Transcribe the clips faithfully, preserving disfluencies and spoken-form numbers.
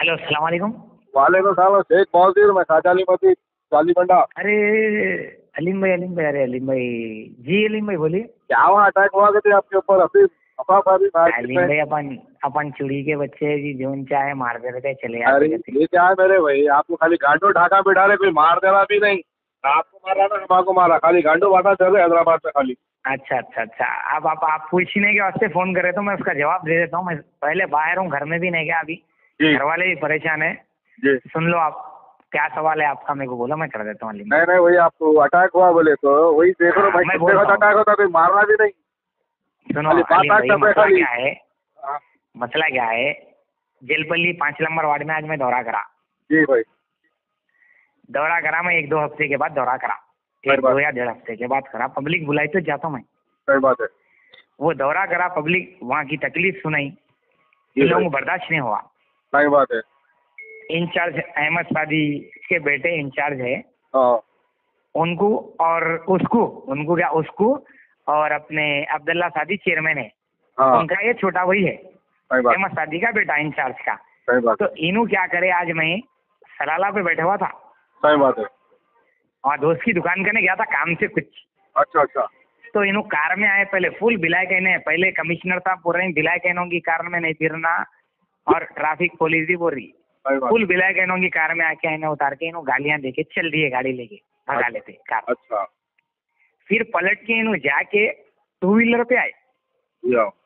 Hello अस्सलाम वालेकुम। वालेकुम सलाम शेख मौजूद मैं खाजा अली मसीद चाली बंडा। अरे अलीम भाई अलीम भाई अरे अलीम भाई जी अलीम भाई बोलिए। क्या वहाँ अटैक हुआ करते आपके ऊपर अभी अफा अभी अलीम भाई अपन अपन चुड़ी के बच्चे जी जोन चाहे मार दे रहे चले अरे जाते। ये क्या है मेरे भाई, आपको खाली गांडो ढाका बिठा रहे, कोई मार देना भी नहीं। आपको मारा ना हमारे को मारा, खाली गांडो बाटा चल रहे हैदराबाद में खाली। अच्छा अच्छा अच्छा अब आप आप पूछने के वास्ते फोन करे तो मैं उसका जवाब दे देता हूँ। मैं पहले बाहर हूँ, घर में भी नहीं गया अभी। जी घर वाले भी परेशान है। जी सुन लो आप क्या सवाल है आपका, मेरे को बोलो मैं कर देता हूँ अलीम भाई। नहीं नहीं वही आपको अटैक हुआ बोले तो वही देख रहे हो भाई, मैं कितने बोलता वक्त हूँ, अटैक होता कोई मारना भी नहीं। सुनो खाली अलीम बात भाई कर रहे मसला खाली। क्या है। हाँ, मसला क्या है, जेलपल्ली पाँच नंबर वार्ड में आज मैं दौरा करा। जी भाई दौरा करा मैं एक दो हफ्ते के बाद दौरा करा, सही एक बात दो या डेढ़ हफ्ते के बाद करा। पब्लिक बुलाई तो जाता हूँ मैं। सही बात है। वो दौरा करा, पब्लिक वहाँ की तकलीफ सुनाई, जी इन लोगों भाई को बर्दाश्त नहीं हुआ। सही बात है। इंचार्ज अहमद सादी के बेटे इंचार्ज है, हाँ उनको और उसको उनको क्या उसको और अपने अब्दुल्ला सादी चेयरमैन है, हाँ उनका ये छोटा भाई है सही बात अहमद सादी का बेटा इंचार्ज का। सही बात तो इनू क्या करे, आज मैं सलाला पे बैठा हुआ था, सही बात है। और दोस्त की दुकान करने गया था काम से कुछ। अच्छा अच्छा तो इन्हों कार में आए, पहले फुल बिलाय कहने, पहले कमिश्नर साहब बोल रहे हैं बिलाय कहनों की कार में नहीं फिरना, और ट्रैफिक पुलिस भी बोल रही सही बात। फुल बिलाय कहनों की कार में आके इन्हें उतार के इन्हों गालियां देके चल दिए, गाड़ी लेके भगा लेते कार। अच्छा फिर पलट के इन्हों जाके टू व्हीलर पे आए, जी आओ।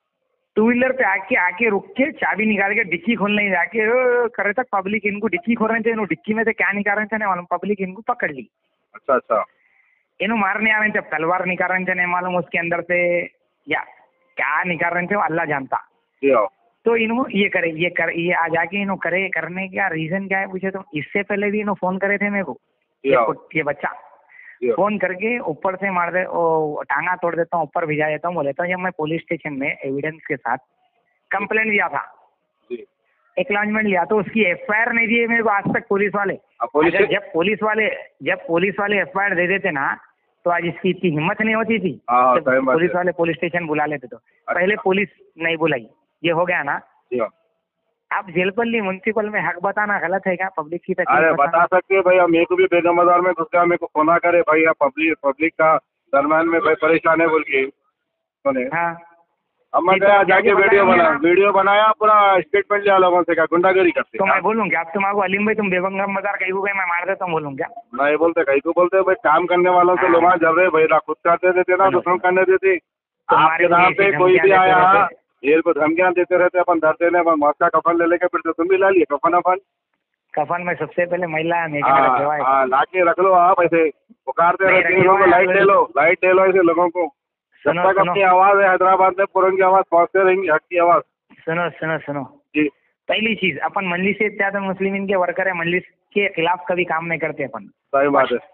टू व्हीलर पे आके आके रुक के चाबी निकाल के डिक्की खोलने जाके ओ, कर रहे तक पब्लिक इनको डिक्की खोल रहे थे, इन्हों डिक्की में से क्या निकाल रहे थे नहीं मालूम, पब्लिक इनको पकड़ ली। अच्छा अच्छा इन्हों मारने आ रहे थे, तलवार निकाल रहे थे नहीं मालूम उसके अंदर से, या क्या निकाल रहे थे वो अल्लाह जानता। जी आओ। तो इन्हों ये करे ये कर ये आ जाके इन्हों करे करने का रीजन क्या है पूछे तो इससे पहले भी इन्हों फोन करे थे मेरे को, जी ये, आओ। कुट- ये बच्चा जी आओ। फोन करके ऊपर से मार दे ओ टांगा तोड़ देता हूँ, ऊपर भिजा देता हूँ बोलेता हूँ। जब मैं पुलिस स्टेशन में एविडेंस के साथ कंप्लेंट दिया था, जी एक्नॉलेजमेंट लिया, तो उसकी एफ आई आर नहीं दिए मेरे को आज तक पुलिस वाले। अब पुलिस अगर जब पुलिस वाले जब पुलिस वाले एफ आई आर दे देते ना तो आज इसकी इतनी हिम्मत नहीं होती थी। हाँ, जब सही बात पुलिस है। वाले पुलिस स्टेशन बुला लेते तो पहले पुलिस नहीं बुलाई, ये हो गया ना। जी आओ। आप जेलपल्ली म्युनिसिपल में हक बताना गलत है क्या, पब्लिक की अरे तकलीफ बता बताना? सकते हैं भाई, अब मेरे को भी बेगम बाजार में घुस गया, मेरे को फोना करे भाई आप पब्लिक पब्लिक का दरम्यान में भाई परेशान है बोल के सुने। हाँ अब मैं जी, तो गया आप जाके जाके वीडियो बताएंगे बना ना। वीडियो बनाया, पूरा स्टेटमेंट लिया लोगों से, क्या गुंडागर्दी करते तो हैं मैं बोलूँ क्या अब तुम्हारे अलीम भाई, तुम बेगम बाजार कहीं गए मैं मार देता हूँ बोलूँ क्या? नहीं बोलते, कहीं को बोलते भाई, काम करने वालों से हाँ। लोग जब रहे भाई, ना खुद करते देते ना सुनो, दूसरों सुनो। करने देते। तुम्हारे आपके को नाम ऐसी पे कोई धमकियां भी देते आया रहते, जेल को धमकियां देते रहते, अपन डरते नहीं, अपन मौत का कफन ले लेके फिर तो तुम भी ला लिए कफन अपन। कफन में सबसे पहले महिला मेरे हाँ रखे हुआ है। हाँ, ला के रख लो आप, ऐसे पुकारते नहीं, रहते रखे लोगों को, हुआ है, लाइट आप ले लो लाइट ले लो ऐसे लोगों को। जब सुनो तक सुनो अपनी आवाज है हैदराबाद में पुरन की आवाज पहुंचते रहेंगी, हक की आवाज। सुनो सुनो सुनो जी पहली चीज, अपन मंजलिस इत्तेहाद मुस्लिमीन के वर्कर है, मंजलिस के खिलाफ कभी काम नहीं करते अपन। सही बात है।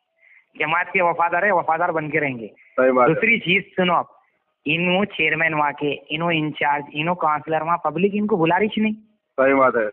जमात के वफादार है, वफादार बन के रहेंगे। सही बात है। दूसरी चीज सुनो आप, इनो चेयरमैन वहाँ के, इनो इंचार्ज, इनो काउंसलर, वहाँ पब्लिक इनको बुला रही नहीं। सही बात है।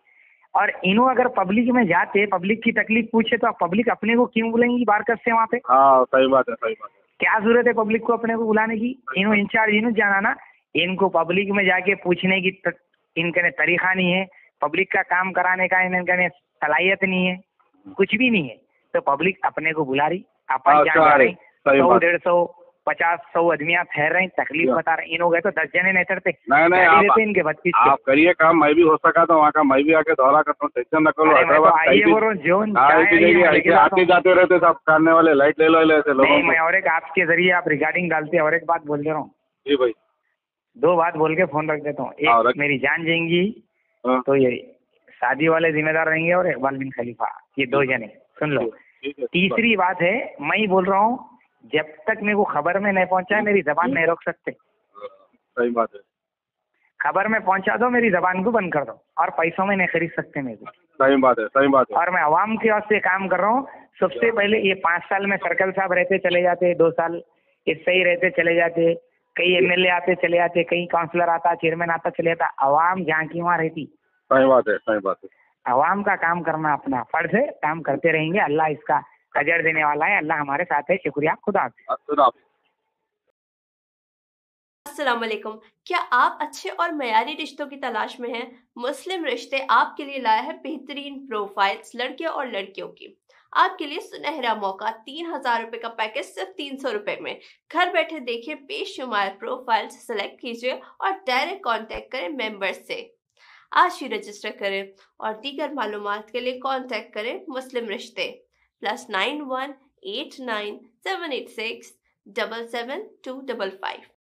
और इनो अगर पब्लिक में जाते, पब्लिक की तकलीफ पूछे तो पब्लिक अपने को क्यों बुलाएंगी बारकत से वहाँ पे? हाँ सही बात है। सही बात है। क्या जरूरत है पब्लिक को अपने को बुलाने की? इनो इंचार्ज इनो जाना ना, इनको पब्लिक में जाके पूछने की त, इनके तरीका नहीं है, पब्लिक का काम कराने का इनके सलाहियत नहीं है, कुछ भी नहीं है। तो पब्लिक अपने को बुला रही, अपन हाँ, क्या जा रहे, सही सौ बात। डेढ़ सौ पचास सौ आदमियां ठहर रहे, तकलीफ या। बता रहे, इन हो गए तो दस जने नहीं चढ़ते, नहीं नहीं, गाड़ी आप देते इनके बत्तीस के। आप करिए काम, मैं भी हो सका तो वहाँ का मैं भी आके दौरा करता हूँ, टेंशन न करो। अरे मैं तो हैदराबाद आइए कहीं बोल रहा हूँ, जोन हाँ, चाहे ऐसी आइए, जगह मैं लेके ऐसे जाता आते हूँ। जाते रहते सब करने वाले, लोग ले लो ऐसे लोगों नहीं, को। मैं और एक आपके जरिए आप रिगार्डिंग डालते हैं, और एक बात बोल दे रहा हूँ, जी भाई। दो बात बोल के फोन रख देता हूँ। हाँ, एक रख। मेरी जान जाएंगी हाँ, तो ये शादी वाले जिम्मेदार रहेंगे, और इकबाल बिन खलीफा, ये दो जने सुन लो। ठीक है। तीसरी बात है, मैं ही बोल रहा हूँ, जब तक मेरे को खबर में नहीं पहुंचा है मेरी जबान नहीं रोक सकते। सही बात है। खबर में पहुंचा दो, मेरी जबान को बंद कर दो, और पैसों में नहीं खरीद सकते मेरे को। सही बात है। सही बात है। और मैं आवाम के वास्ते काम कर रहा हूँ। सबसे पहले ये पाँच साल में सर्कल साहब रहते चले जाते, दो साल इससे ही रहते चले जाते, कई एम एल ए आते चले जाते, कई काउंसलर आता, चेयरमैन आता चले जाता, आवाम जहाँ की वहाँ रहती। सही बात है। सही बात है। आवाम का काम करना अपना फर्ज है, काम करते रहेंगे, अल्लाह इसका अजर देने वाला है, अल्लाह हमारे साथ है। शुक्रिया, खुदा हाफिज़। खुदा हाफिज़। अस्सलाम वालेकुम। क्या आप अच्छे और मयारी रिश्तों की तलाश में हैं? मुस्लिम रिश्ते आपके लिए लाया है बेहतरीन प्रोफाइल्स लड़के और लड़कियों की। आपके लिए सुनहरा मौका, तीन हजार रुपए का पैकेज सिर्फ तीन सौ रुपए में। घर बैठे देखिए बेशुमार प्रोफाइल्स, सेलेक्ट कीजिए और डायरेक्ट कांटेक्ट करें मेंबर्स से। आज ही रजिस्टर करें और दीगर मालूमात के लिए कांटेक्ट करें Muslim Rishte plus nine one eight nine seven eight six double seven two double five.